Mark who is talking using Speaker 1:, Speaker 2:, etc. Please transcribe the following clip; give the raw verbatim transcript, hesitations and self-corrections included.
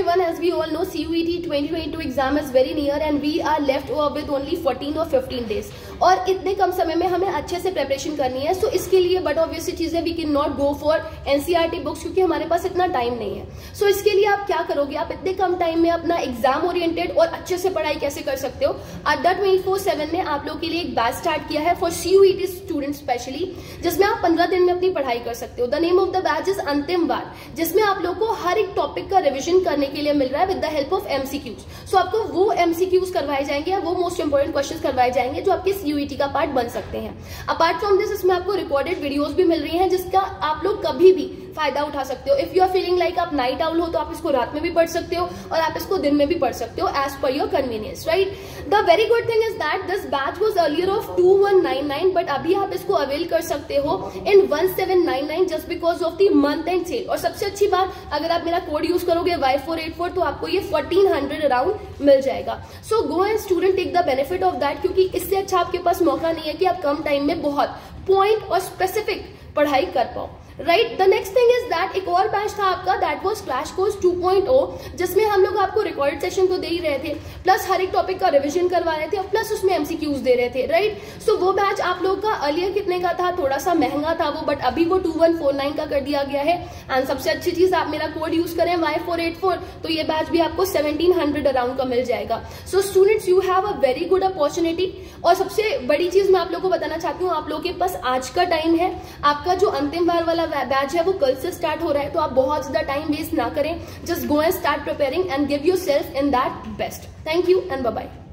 Speaker 1: everyone, as we all know, C U E T twenty twenty-two exam is very near and we are left over with only fourteen or fifteen days. और इतने कम समय में हमें अच्छे से preparation करनी है. सो so, इसके लिए बट ऑब्वियसली चीज है, we can not go for NCERT books क्योंकि हमारे पास इतना टाइम नहीं है. सो so, इसके लिए आप क्या करोगे, आप इतने कम टाइम में अपना एग्जाम ओरिएंटेड और अच्छे से पढ़ाई कैसे कर सकते हो. अड्डा ट्वेंटी फोर सेवन ने आप लोग के लिए एक बैच स्टार्ट किया है for C U E T student specially, जिसमें आप पंद्रह दिन में अपनी पढ़ाई कर सकते हो. The name of the batch is Antim Vaar, जिसमें आप लोग को हर एक टॉपिक का रिविजन करने के लिए मिल रहा है with the help of MCQs. So आपको वो एमसीक्यूज करवाए जाएंगे या वो मोस्ट इंपोर्टेंट क्वेश्चंस करवाए जाएंगे जो आपके सीयूईटी का पार्ट बन सकते हैं. अपार्ट फ्रॉम दिस, इसमें आपको रिकॉर्डेड वीडियोस भी मिल रही हैं जिसका आप लोग कभी भी फायदा उठा सकते हो. If you are feeling like आप नाइट आउल हो तो आप इसको रात में भी पढ़ सकते हो और आप इसको दिन में भी पढ़ सकते हो as per your convenience, right. The very good thing is that this batch was earlier of two one nine nine, but अभी आप इसको अवेल कर सकते हो in one seven nine nine just because of the month end sale. और सबसे अच्छी बात, अगर आप मेरा कोड यूज करोगे वाई फोर एट फोर तो आपको ये फोर्टीन हंड्रेड अराउंड मिल जाएगा. So go and student take the benefit of that, क्योंकि इससे अच्छा आपके पास मौका नहीं है कि आप कम टाइम में बहुत पॉइंट और स्पेसिफिक पढ़ाई कर पाओ, right. The next thing is that एक और बैच था आपका, that was crash course two point O, जिसमें हम लोग आपको रिकॉर्डेड सेशन तो दे ही रहे थे, प्लस हर एक टॉपिक का रिवीजन करवा रहे थे और प्लस उसमें एमसीक्यूज दे रहे थे, राइट. सो so, वो बैच आप लोग का अर्लियर कितने का था, थोड़ा सा महंगा था वो, बट अभी वो टू वन फोर नाइन का कर दिया गया है. एंड सबसे अच्छी चीज, आप मेरा कोड यूज करें वाई फोर एट फोर तो ये बैच भी आपको सेवनटीन हंड्रेड अराउंड का मिल जाएगा. So students, you have a very good opportunity. और सबसे बड़ी चीज मैं आप लोग को बताना चाहती हूँ, आप लोगों के पास आज का टाइम है. आपका जो अंतिम बार वाला बैच है वो कल से स्टार्ट हो रहा है, तो आप बहुत ज्यादा टाइम वेस्ट ना करें. Just go and start preparing and give yourself in that best. Thank you and bye bye.